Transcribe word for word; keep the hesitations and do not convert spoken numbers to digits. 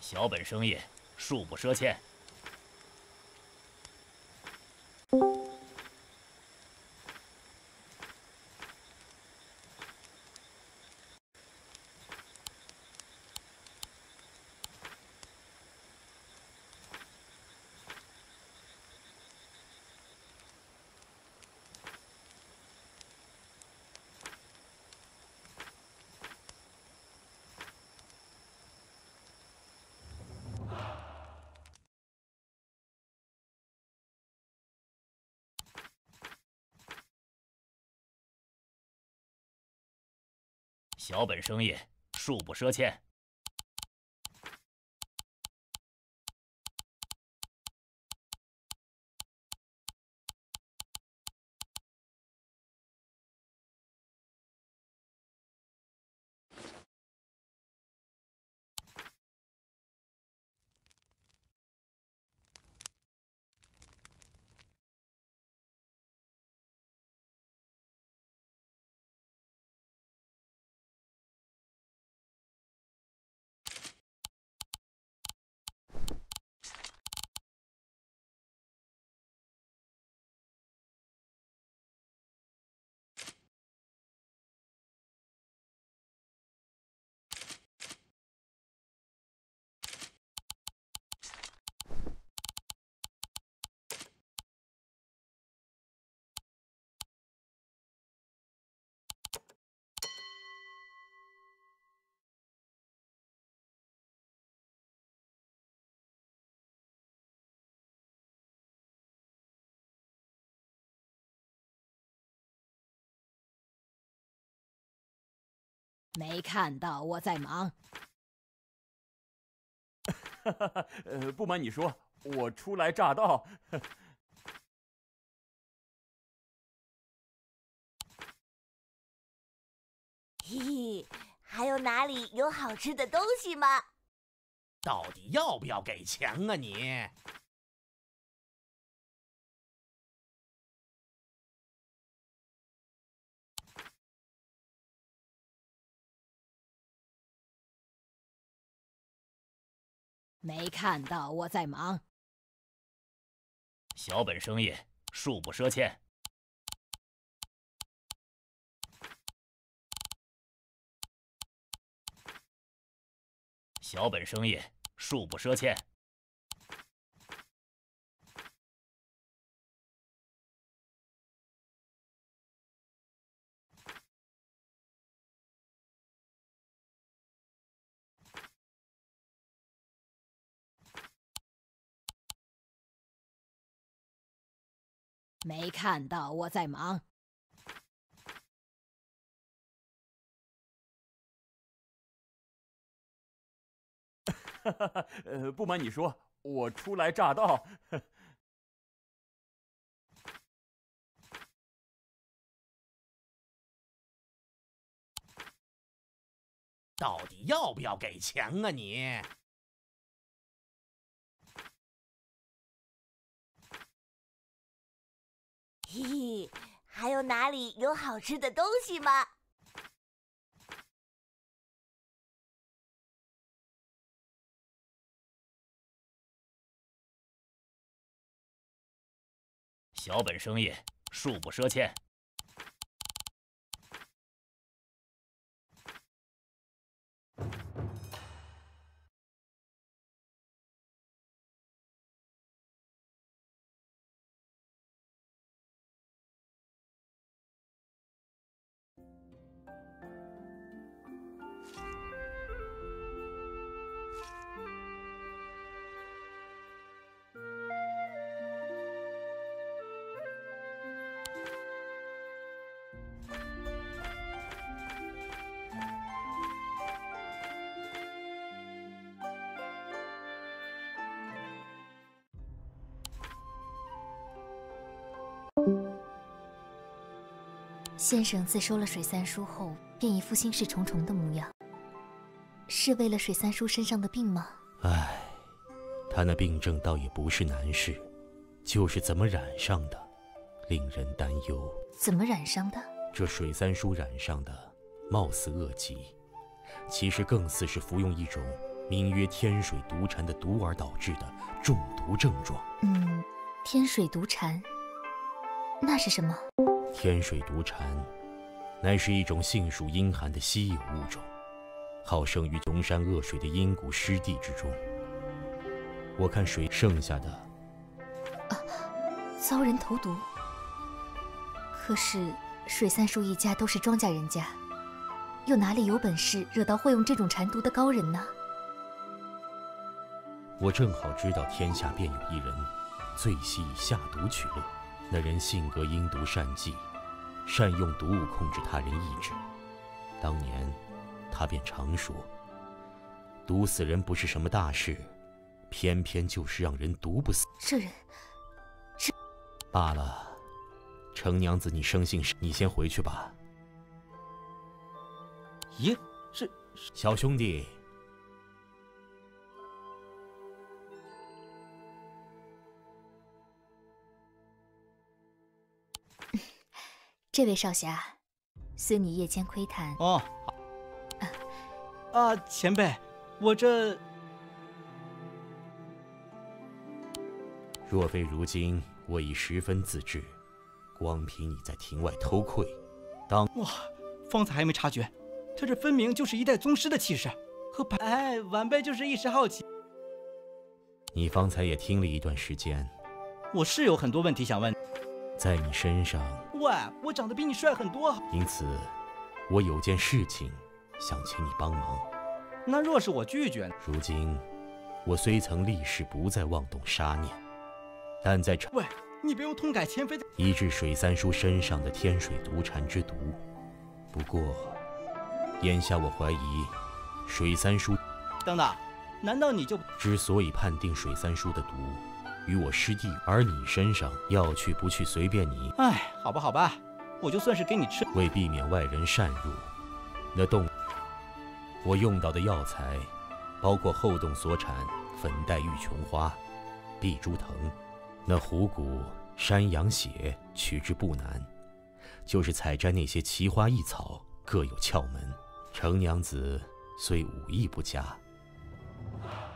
小本生意，恕不赊欠。小本生意，恕不赊欠。 没看到我在忙。 呃，不瞒你说，我初来乍到。 嘿嘿，还有哪里有好吃的东西吗？ 到底要不要给钱啊你？ 没看到我在忙。 小本生意，恕不赊欠。小本生意，恕不赊欠。 没看到我在忙。 呃，不瞒你说，我初来乍到。 到底要不要给钱啊你？ 嘿嘿，还有哪里有好吃的东西吗？ 小本生意，恕不赊欠。 先生自收了水三叔后，便一副心事重重的模样。是为了水三叔身上的病吗？ 唉，他那病症倒也不是难事，就是怎么染上的，令人担忧。 怎么染上的？ 这水三叔染上的，貌似恶疾，其实更似是服用一种名曰天水毒蝉的毒而导致的中毒症状。 嗯，天水毒蝉，那是什么？ 天水毒蝉，乃是一种性属阴寒的稀有物种，好生于穷山恶水的阴谷湿地之中。我看水剩下的， 啊，遭人投毒。可是水三叔一家都是庄稼人家，又哪里有本事惹到会用这种蝉毒的高人呢？ 我正好知道天下便有一人，最喜以下毒取乐。那人性格阴毒善计，善用毒物控制他人意志。当年，他便常说，毒死人不是什么大事，偏偏就是让人毒不死。 这人，这罢了。程娘子，你生性是，你先回去吧。 咦，是小兄弟。 这位少侠，随你夜间窥探。 哦，啊，啊，前辈，我这…… 若非如今我已十分自知，光凭你在庭外偷窥，当…… 哇，方才还没察觉，他这分明就是一代宗师的气势，和白……哎，晚辈就是一时好奇。 你方才也听了一段时间， 我是有很多问题想问。 在你身上， 喂，我长得比你帅很多， 因此，我有件事情想请你帮忙。 那若是我拒绝呢？ 如今，我虽曾立誓不再妄动杀念，但在喂，你不用痛改前非的医治水三叔身上的天水毒蝉之毒。不过，眼下我怀疑，水三叔…… 等等，难道你就之所以判定水三叔的毒与我师弟，而你身上要去不去随便你。 哎，好吧，好吧，我就算是给你吃。 为避免外人擅入，那洞，我用到的药材，包括后洞所产粉黛玉琼花、碧珠藤，那虎骨、山羊血取之不难，就是采摘那些奇花异草，各有窍门。程娘子虽武艺不佳，